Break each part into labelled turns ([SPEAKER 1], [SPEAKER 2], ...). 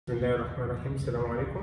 [SPEAKER 1] بسم الله الرحمن الرحيم. السلام عليكم.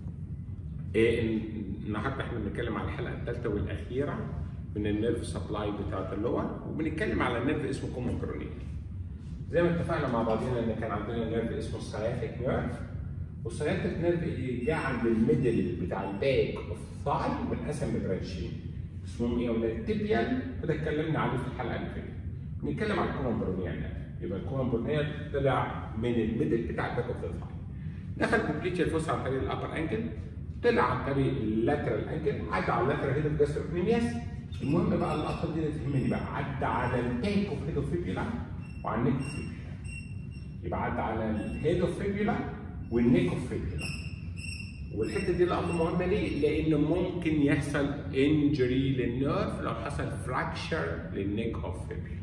[SPEAKER 1] النهارده احنا بنتكلم على الحلقه الثالثه والاخيره من النيرف سبلاي بتاعت اللور، وبنتكلم على النيرف اسمه كومون برونيال. زي ما اتفقنا مع بعضنا ان كان عندنا نيرف اسمه السياتيك نيرف، والسياتيك نيرف جه عند الميدل بتاع الباك اوف ثاي وانقسم لبرانشين اسمهم ايه يا ولاد؟ التيبيال، وده اتكلمنا عليه في الحلقه اللي فاتت. بنتكلم على الكومون برونيال. يبقى الكومون برونيال طلع من الميدل بتاع الباك اوف ذا ثاي، دخل كومبليتشر فوس عن طريق الابر انكل، طلع عن طريق اللاترال انكل، عدى على اللاترال هيد اوف جاستروكنيمياس. المهم بقى اللقطه دي اللي تهمني بقى، عدى على الباك اوف هيد اوف فيبيولا وعلى النيك اوف فيبيولا. يبقى عدى على الهيد اوف فيبيولا والنيك اوف فيبيولا. والحته دي لقطه مهمه ليه؟ لان ممكن يحصل انجري للنيرف لو حصل فراكشر للنيك اوف فيبيولا.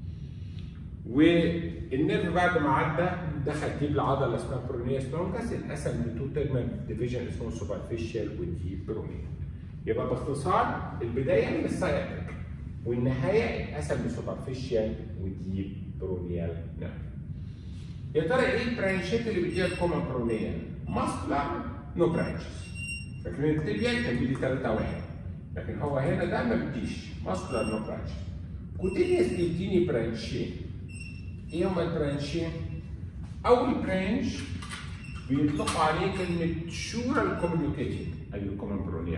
[SPEAKER 1] والنيرف بعد ما عدى دخل ديب العضله اسمها برونياس لونجاس، انقسم لتو تيرمال ديفيجن اسمه سوبرفيشال وديب برونيال. يبقى باختصار البدايه من السياتيك والنهايه انقسم لسوبرفيشال وديب برونيال نيرف. يا ترى ايه البرانشات اللي بتديها الكومون برونيال؟ ماسكولار نو برانشز. فاكرين التيبيال كان بيدي 3-1، لكن هو هنا ده ما بيديش ماسكولار نو برانشز. كوتينيوس بيديني برانشين. ايه هما البرانشين؟ أول برانش بيطلقوا عليه كلمة شورال كوميونيكيتنج، أي الكومون برونيال.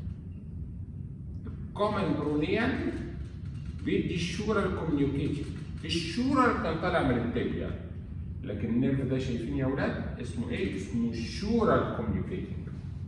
[SPEAKER 1] الكومون برونيال بيدي الشورال كوميونيكيتنج. الشورال كان طالع من التيبيال، لكن النيرف ده شايفين يا ولاد اسمه إيه؟ اسمه شورال كوميونيكيتنج.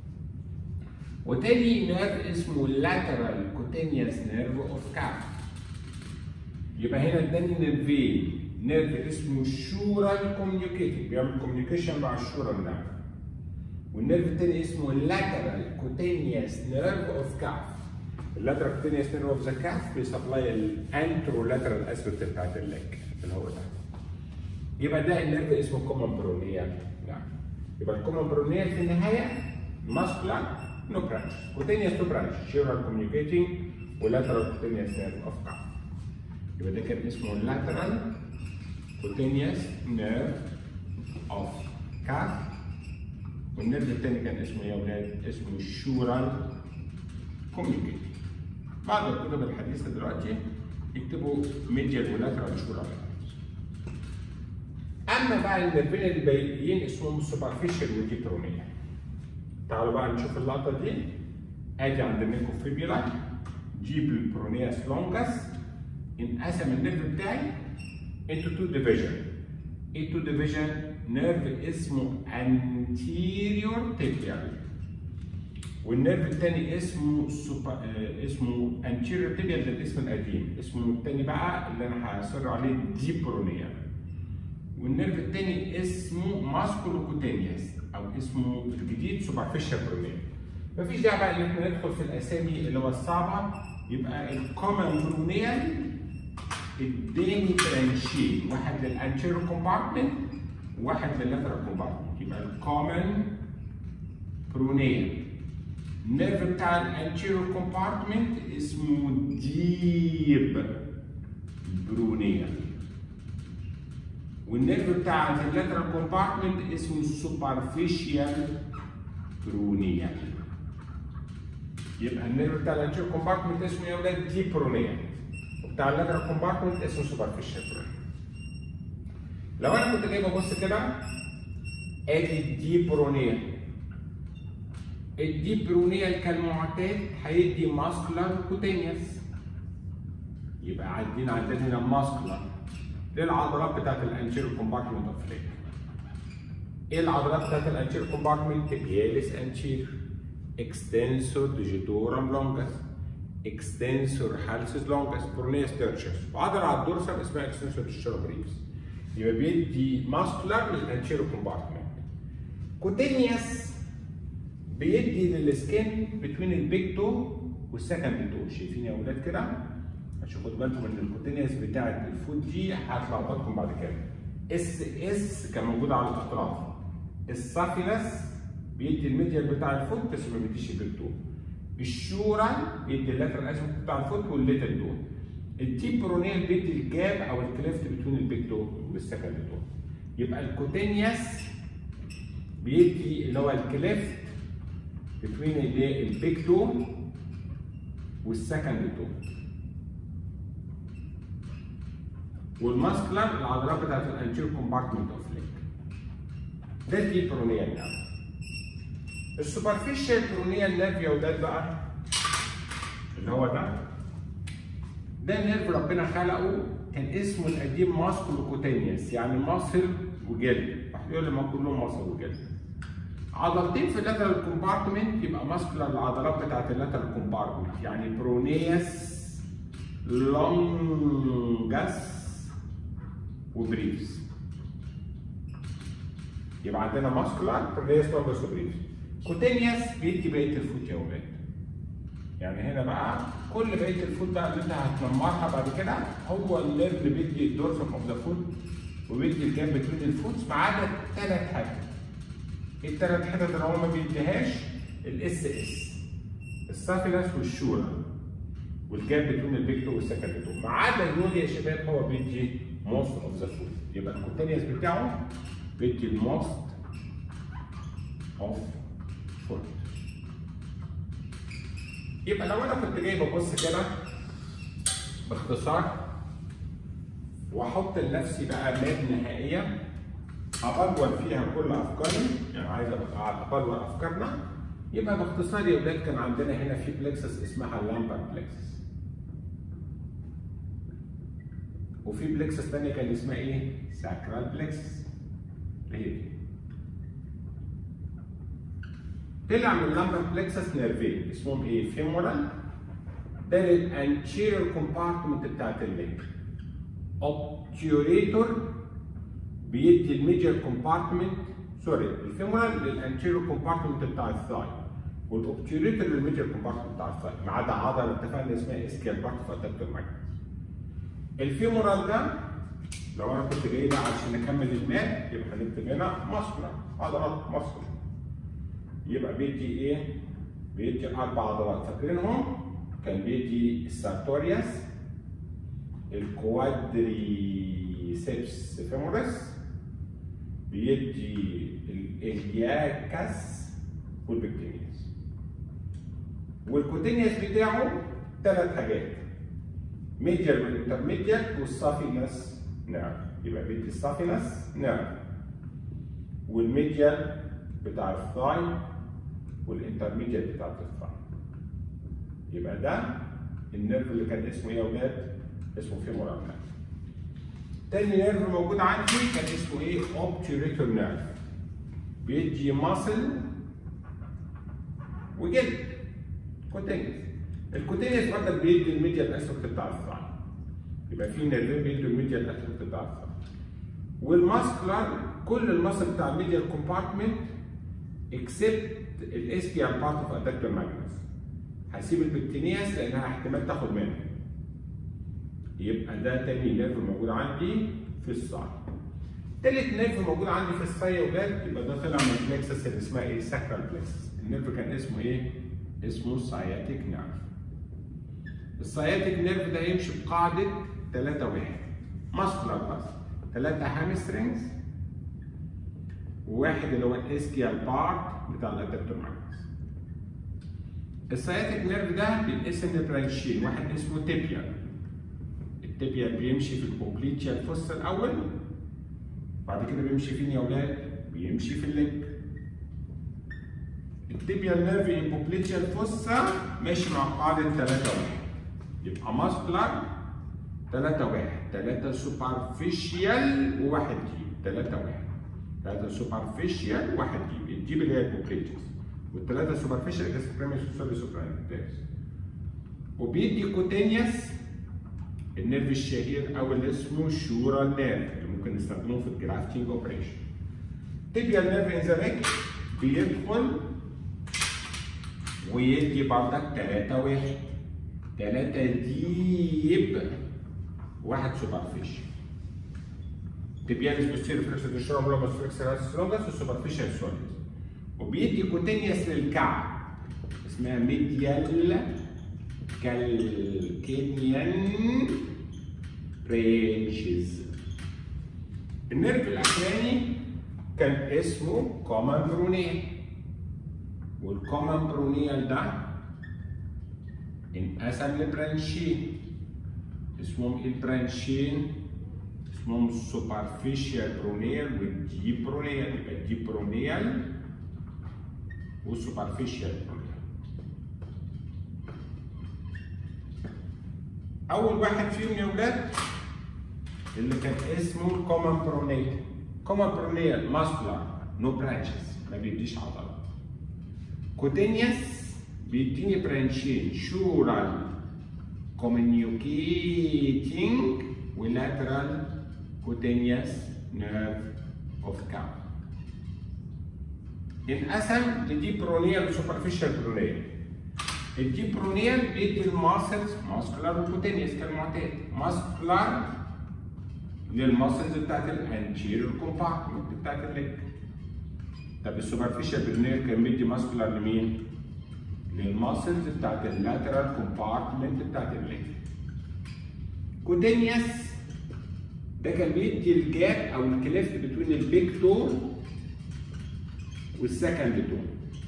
[SPEAKER 1] وتاني نيرف اسمه لاترال كوتينيوس نيرف أوف كاف. يبقى هنا اداني نيرفين، نيرف اسمه شورال كوميونيكيتنج بيعمل كوميونيكيشن مع الشورال نيرف، والنيرف الثاني اسمه لاترال كوتينيوس نيرف اوف كاف. اللاترال كوتينيوس نيرف اوف ذا كاف بيسبلاي الانترو لاترال اسفلت بتاعت الليج اللي هو ده. يبقى ده النيرف اسمه كومون برونيال. يبقى الكومون برونيال في النهايه ماسكولار نو برانش، كوتينيوس نو برانش، شورال كوميونيكيتنج ولاترال كوتينيوس نيرف اوف كاف. يبقى ده كان اسمه اللاترال كوتينيوس نيرف اوف كاف، والنيرف الثاني كان اسمه يا ولاد؟ اسمه الشورال كوميونيكيتنج. بعض الكتب الحديثه دلوقتي يكتبوا ميديال ولاترال شورال. اما بقى النيرفين اللي باقيين اسمهم سوبرفيشال وديب برونيال. تعالوا بقى نشوف اللقطه دي. ادي عند النيكو فيبيولا جيب البرونياس لونجاس، انقسم النيرف بتاعي into two division. ايه two division؟ نيرف اسمه anterior tibial، والنيرف الثاني اسمه اسمه anterior tibial، ده الاسم القديم. اسمه الثاني بقى اللي انا هصر عليه deep برونيال، والنيرف الثاني اسمه ماسكولوكوتينيوس او اسمه الجديد سوبرفيشال برونيال. مفيش داعي بقى ان احنا ندخل في الاسامي اللي هو الصعبه. يبقى الكومون برونيال اداني برانشين، واحد للانتيريور كومبارتمنت وواحد لللاترال كومبارتمنت. يبقى الكومن برونيال النيرف بتاع الانتيريور كومبارتمنت اسمه ديب برونيال، والنيرف بتاع اللاترال كومبارتمنت اسمه سوبرفيشال برونيال. يبقى النيرف بتاع الانتيريور كومبارتمنت اسمه يا ولاد ديب برونيال، بتاع اللاترال كومبارتمنت اسمه سوبرفيشال برونيال. لو انا كنت جاي ببص كده ادي الديب برونيال. الديب برونيال كالمعتاد هيدي ماسكولار كوتينيوس. يبقى عندنا هنا ماسكولار للعضلات بتاعت الانتيريور كومبارتمنت اوف ليج. ايه العضلات بتاعت الانتيريور كومبارتمنت؟ تيبياليس انتيريور، اكستنسور ديجيتورم لونجاس، اكستنسور هالسيس لونجاس، برونياس تيرشس، وعضله على الدورسال اسمها اكستنسور ديجيتورم بريفس. يبقى بيدي ماسكولار للانتيريور كومبارتمنت. كوتينيوس بيدي للسكين بتوين البيج تو والسكند تو. شايفين يا ولاد كده؟ عشان خدوا بالكم ان الكوتينيوس بتاعت الفوت دي هتلخبطكم بعد كده. اس كان موجود على الاطراف. السافينس بيدي الميديال بتاع الفوت بس ما بيديش البيج تو. الشورال بيدي اللاترال اسفلت بتاع الفوت والليتل دول. الديب برونيال بيدي الجاب او الكليفت بتوين البيج تو والسكند تو. يبقى الكوتينيوس بيدي اللي هو الكليفت بين البيج تو والسكند تو. والماسكلر العضلات بتاعت الانتيريور كومبارتمنت اوف ليج. ده دي برونيال نيرف. السوبرفيشال برونيال نيرف يا ولاد بقى اللي هو ده نيرف ربنا خلقه، كان اسمه القديم ماسكولوكوتينيوس، يعني ماسل وجلد. واحد يقول لي ما كلهم ماسل وجلد. عضلتين في اللاترال كومبارتمنت يبقى ماسكولار العضلات بتاعت اللاترال كومبارتمنت، يعني برونيوس لونجاس وبريفس. يبقى عندنا ماسكولار برونيوس لونجاس وبريفس. كوتينيوس بيدي بقيه الفوت يا ولاد. يعني هنا بقى كل بقيه الفوت بقى اللي انت هتنمرها بعد كده هو النيرف اللي بيدي الدورسم اوف ذا فوت وبيدي الجاب بين الفوتس ما عدا 3 حاجات. الثلاث حتت اللي هو ما بيديهاش الاس اس، السافينس والشورى والجاب بين البيج تو والسكند تو، ما عدا دول يا شباب هو بيدي موست اوف ذا فوت. يبقى الكونتينيوس بتاعه بيدي الموست اوف فوت. يبقى لو انا كنت جاي ببص كده باختصار واحط لنفسي بقى ماب نهائيه ابلور فيها كل افكاري، يعني عايز ابقى ابلور افكارنا، يبقى باختصار يا ولاد كان عندنا هنا في بلكسس اسمها اللامبر بلكسس. وفي بلكسس ثانيه كان اسمها ايه؟ ساكرال بلكسس. هي دي. طلع من اللامبر بلكسس نيرفين اسمهم ايه؟ فيمورال، ده الانتيريور كومبارتمنت بتاعت الليج. اوبتيوريتور بيدي الميجر كومبارتمنت، سوري الفيمورال للانتيريور كومبارتمنت بتاع الثاي، والاوبتيوريتور للميجر كومبارتمنت بتاع الثاي، ما عدا عضله اتفقنا اسمها اسكيال بارت في ادكتور ماجنس. الفيمورال ده لو انا كنت جاي بقى عشان اكمل المال يبقى هنكتب هنا ماسكولار، عضلات ماسكولار. يبقى بيدي ايه؟ بيدي 4 عضلات فاكرينهم؟ كان بيدي السارتوريوس، الكوادريسبس فيمورس، بيدي الإلياكس والبكتيريوس. والكوتينيوس بتاعه 3 حاجات، ميديال والانترميديال والسافينس نيرف. يبقى بيدي السافينس نيرف والميديال بتاع الثاي والانترميديال بتاع الثاي. يبقى ده النيرف اللي كان اسمه ايه يا ولاد؟ اسمه فيمورال نيرف. تاني نيرف موجود عندي كان اسمه ايه؟ اوبتيوريتور نيرف. بيدي ماسل وجلد. كوتينيوس. الكوتينيوس برضه بيدي الميديال اسبكت بتاع الثاي. يبقى في نيرفين بيدوا الميديال اسبكت بتاع الثاي. والماسكولار كل الماسل بتاع الميديال كومبارتمنت اكسبت الاسكيال بارت اوف ادكتور ماجنس. هسيب البكتينيوس لانها احتمال تاخد منه. يبقى ده تاني نيرف موجود عندي في الصاي. تالت نيرف موجود عندي في الصاي يا ولاد يبقى ده طلع من البلكسس اللي اسمها ايه؟ ساكرال بلكسس. النيرف كان اسمه ايه؟ اسمه ساياتيك نيرف. الساياتيك نيرف ده يمشي بقاعدة 3-1 ماسكولار بس، 3 هامسترينجز وواحد اللي هو الاسكيال بارت بتاع الادكتور ماجنس. الساياتيك نيرف ده بيتقسم لبرانشين، واحد اسمه تيبيال. التيبيال بيمشي في البوبليتشال فوس الاول، بعد كده بيمشي فين يا ولاد؟ بيمشي في الليج. التيبيال نيرف البوبليتشال فوسا ماشي مع قاعدة 3-1. يبقى ماسكولار 3-1، 3 سوبرفيشيال و1 ديب، 3-1. 3 سوبرفيشيال و1 ديب، الديب اللي هي البوبليتشس، والثلاثة سوبرفيشيال اكستريميس وسوري سوبرانتيريس. وبيدي كوتينيوس النيرف الشهير او اللي اسمه شورال نيرف اللي ممكن نستخدمه في الجرافتنج اوبريشن. تيبيال نيرف ان ذا نيك بيدخل ويدي بردك 3-1، 3 ديب 1 سوبرفيشال. تيبياليس بوستيريور فليكس ديشورم لوبس فليكس راسس لونجس والسوبرفيشال سوليس. وبيدي كوتينيوس للكعب اسمها ميديال كالكينيان برينشز. النيرف الاخراني كان اسمه كومن برونيال، والكومن برونيال ده انقسم لبرانشين. اسمهم البرانشين اسمهم السوبرفيشال برونيال والديب برونيال. يبقى الديب برونيال والسوبرفيشال برونيال. أول واحد فيهم يا ولاد اللي كان اسمه الكومن برونيال. كومن برونيال ماسكولار نو برانشز، ما بيديش عضلات. كوتينيوس بيديني برانشين، شورال communicating ولاترال cutaneous nerve of cow. انقسم لديب برونيال وسوبرفيشال برونيال. الديب برونيال بيدي الماسلز ماسكولار وكوتينيوس كالمعتاد. ماسكولار للماسلز بتاعت الانتيريور كومبارتمنت بتاعت الليج. طب السوبرفيشال برونيال كان بيدي ماسكولار لمين؟ للماسلز بتاعت اللاترال كومبارتمنت بتاعت الليج. كوتينيوس ده كان بيدي الجاب او الكليفت بين البيج تو والسكند تو.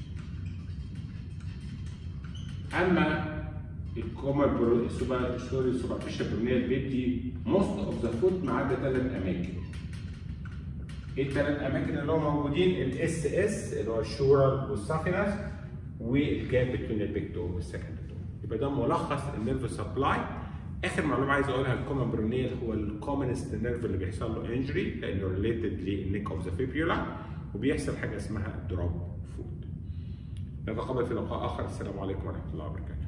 [SPEAKER 1] اما الكومن السوبرفيشال برونيال بيدي موست اوف ذا فوت ما عدا 3 اماكن. ايه ال3 اماكن اللي هم موجودين؟ الاس اس اللي هو الشورال والسافينس، والجاب بين البيج تو والسكند تو. يبقى ده ملخص النيرف سبلاي. اخر معلومه عايز اقولها، الكومن برونيال هو الكومنست نيرف اللي بيحصل له انجري لانه ريليتد للنيك اوف ذا فيبيولا، وبيحصل حاجه اسمها دروب فوت. نتقابل في لقاء اخر. السلام عليكم ورحمه الله وبركاته.